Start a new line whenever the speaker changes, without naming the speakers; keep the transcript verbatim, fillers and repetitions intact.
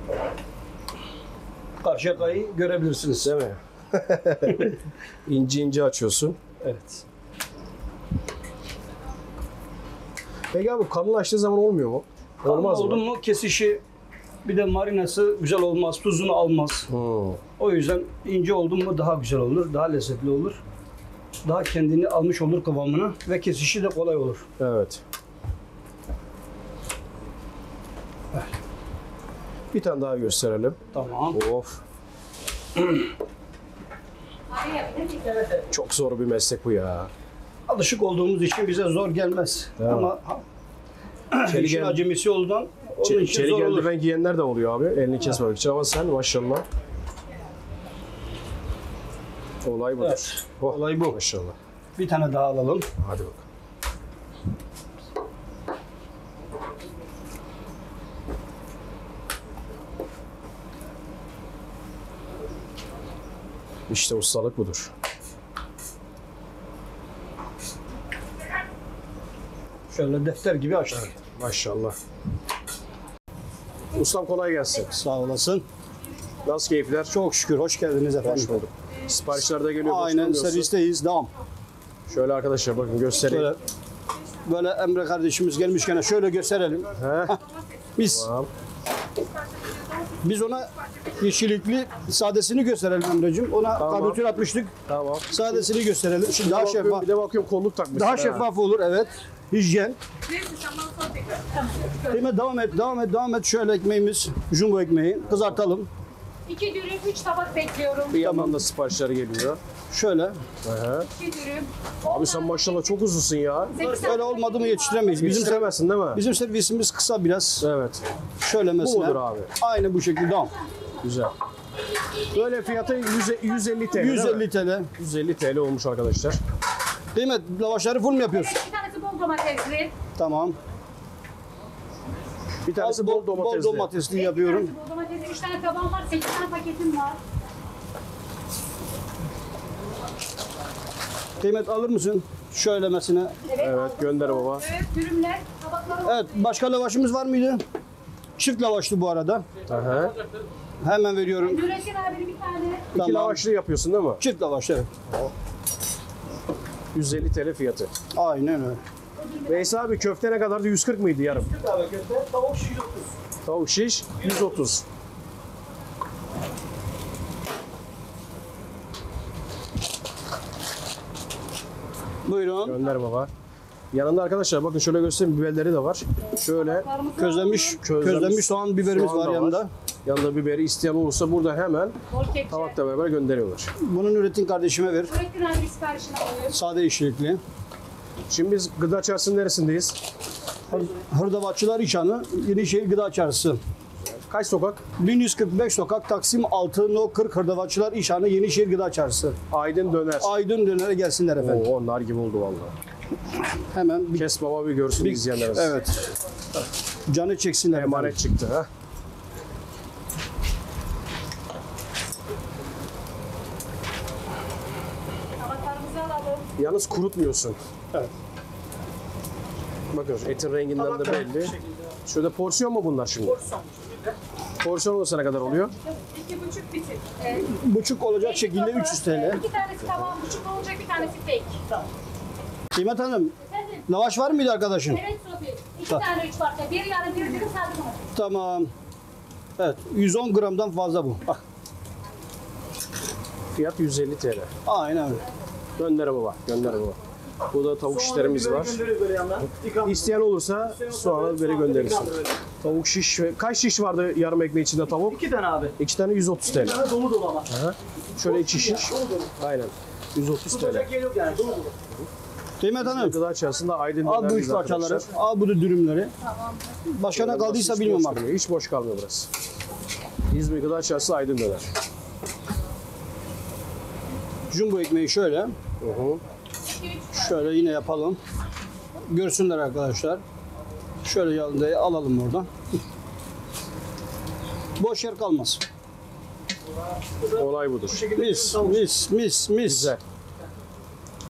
Karşıyaka'yı görebilirsiniz.
Değil mi? İnce ince açıyorsun.
Evet.
Peki abi kalınlaştığı zaman olmuyor mu? Olmaz
Oldu
mı?
mu kesişi bir de marinası güzel olmaz, tuzunu almaz.
Hmm.
O yüzden ince oldu mu daha güzel olur, daha lezzetli olur. Daha kendini almış olur kıvamına ve kesişi de kolay olur.
Evet. Bir tane daha gösterelim.
Tamam.
Of. Çok zor bir meslek bu ya.
Alışık olduğumuz için bize zor gelmez.
Evet.
Ama
Çelik
işin
el-
acemisi olduğundan onun
Çe-
için
Çelik
zor olur.
eldiven giyenler de oluyor abi. Elini kesmemek için ama sen maşallah. Olay budur.
Evet,
Oh,
olay bu.
Maşallah.
Bir tane daha alalım.
Hadi bakalım. İşte ustalık budur.
Şöyle defter gibi açtık.
Maşallah. Ustam kolay gelsin.
Sağ olasın.
Nasıl keyifler?
Çok şükür. Hoş geldiniz efendim.
Hoş bulduk. Siparişler de geliyor.
Aynen
başlamıyorsun.
servisteyiz. Devam.
Şöyle arkadaşlar bakın göstereyim.
Böyle, böyle Emre kardeşimiz gelmişken şöyle gösterelim.
He?
Biz
Tamam.
biz ona yeşillikli sadesini gösterelim Emre'cim. Ona
Tamam.
karbüratör atmıştık.
Tamam.
Sadesini gösterelim. Şimdi daha
Bakıyorum,
şeffaf.
Bir de bakıyorum kolluk takmışsın.
Daha
ha.
şeffaf olur, evet. Hijyen. Kıymet devam et, devam et, devam et. Şöyle ekmeğimiz, jumbo ekmeği. Kızartalım.
İki dürüm, üç tabak bekliyorum.
Bir yandan da siparişler geliyor.
Şöyle.
Hı.
İki dürüm.
Abi sen maşallah çok uzunsun ya.
Öyle olmadı mı yetiştiremeyiz. Bizim,
Yetiştiremezsin değil mi?
bizim servisimiz kısa biraz.
Evet.
Şöyle mesela.
mudur abi?
Aynı bu şekilde. Devam.
Güzel. Böyle fiyatı yüz, yüz elli TL. değil mi?
yüz elli TL.
yüz elli TL olmuş arkadaşlar.
Kıymet, lavaşları full mu yapıyorsun?
Bir tanesi bol domatesli.
Tamam.
Bir tanesi bol domatesli.
Bol domatesli yapıyorum.
Bir tanesi bol domatesli. Üç tane tabağım var, sekiz tane paketim var.
Kıymet alır mısın? Şöyle mesela.
Evet gönder baba.
Evet, dürümler, tabaklar.
Evet, başka lavaşımız var mıydı? Çift lavaşlı bu arada.
Aha.
Hemen veriyorum.
Nurettin abinin bir tane.
İki
Tamam.
lavaşlı yapıyorsun değil mi?
Çift lavaş, evet.
yüz elli TL fiyatı.
Aynen öyle.
Veysel abi köfte ne kadardı? yüz kırk mıydı yarım?
Abi köfte, tavuk şiş otuz.
Tavuk şiş yüz otuz.
Buyurun.
Gönder baba. Yanında arkadaşlar bakın şöyle göstereyim biberleri de var. Şöyle
Közlenmiş,
Közlenmiş
közlenmiş soğan biberimiz
soğan
var
da
yanında.
Yanında biberi isteyen olursa burada hemen
Bol kepçe.
tabakla beraber gönderiyorlar.
Bunu Nurettin kardeşime ver.
Nurettin abi siparişini alıyor.
Sade işlikli.
Şimdi biz gıda çarşısının neresindeyiz?
Hırdavatçılar İşhanı, Yenişehir Gıda Çarşısı.
Kaç sokak?
bin yüz kırk beş sokak, Taksim altı no kırk Hırdavatçılar İşhanı, Yenişehir Gıda Çarşısı.
Aydın Döner.
Aydın dönere gelsinler efendim.
Oo, onlar gibi oldu vallahi.
Hemen bir,
Kes baba bir görsün
bir
izleyenlerimiz.
evet. Canı çeksinler
Emanet
efendim.
çıktı ha.
Tabaklarımızı alalım.
Yalnız kurutmuyorsun.
Evet.
Bakın şu etin renginden de belli. Şurada porsiyon mu bunlar şimdi? Porsiyon. Porsiyon olursa ne kadar oluyor?
İki buçuk bitir. Evet.
Buçuk olacak şekilde üç yüz TL.
İki tanesi tabağım buçuk olacak, bir tanesi fake.
Kıymet Hanım,
Efendim?
lavaş var mıydı arkadaşın?
Evet Sofi. İki
Tamam.
tane üç farklı. Bir yarım bir dürüm sadece var.
Tamam. Evet, yüz on gramdan fazla bu. Bak,
Fiyat yüz elli TL.
aynen öyle.
Gönder baba, gönder baba. Burada tavuk şişlerimiz var. İsteyen olursa soğanı biberi gönderirsin. Tavuk şiş ve kaç şiş vardı yarım ekmeği içinde tavuk?
İki tane abi.
İki tane yüz otuz TL.
Bir tane dolu dolu ama.
Aha. Şöyle iki şiş. Aynen. yüz otuz TL.
Tutacak yer yok yani dolu dolu.
Kıymet Hanım,
Gıda çarşısında Aydın
al bu
Döner'deyiz
üç parçaları,
arkadaşlar.
al bu da dürümleri. Başka ne kaldıysa
Hiç
bilmiyorum
boş
artık.
durmuyor, Hiç boş kalmıyor burası. İzmir Gıda Çarşısı Aydın Döner.
Jumbo ekmeği şöyle,
Hı hı.
şöyle yine yapalım. Görsünler arkadaşlar. Şöyle yanında alalım oradan. Boş yer kalmaz.
Olay budur.
Mis, mis, mis, mis.
Güzel.